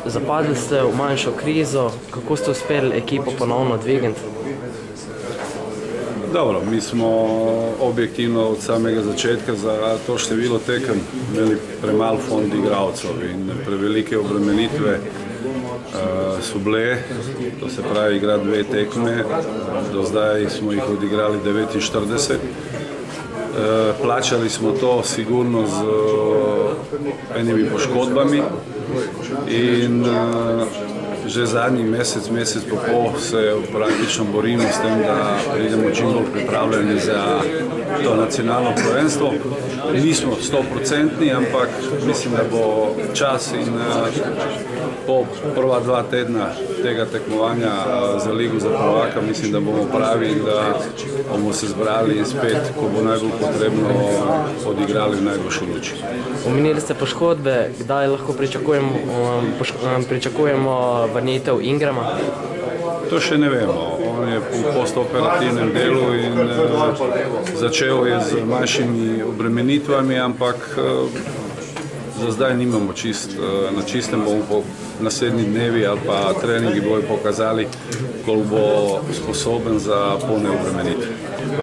Zapadli ste v manjšo krizo, kako ste uspeli ekipo ponovno dvigniti? Dobro, mi smo objektivno od samega začetka za to število tekem imeli premal fond igralcev in prevelike obremenitve so bile, to se pravi igra 2 tekme, do zdaj smo jih odigrali 49. Plačali smo to sigurno z enimi poškodbami in že zadnji mesec pa pol se praktično borimo s tem, da pridemo čim bolj pripravljeni za to nacionalno prvenstvo. Nismo 100%, ampak mislim, da bo čas in po prva 2 tedna tega tekmovanja za ligo za prvaka, mislim, da bomo pravi in da bomo se zbrali in spet, ko bo najbolj potrebno, odigrali v najboljši luči. Omenili ste poškodbe, kdaj lahko pričakujemo vrnitev Ingrama? To še ne vemo. On je v postoperativnem delu in začel je z manjšimi obremenitvami, ampak za zdaj nimamo na čistem, bomo po naslednji dnevi ali pa treningi bojo pokazali, koliko bo sposoben za polne obremenitve.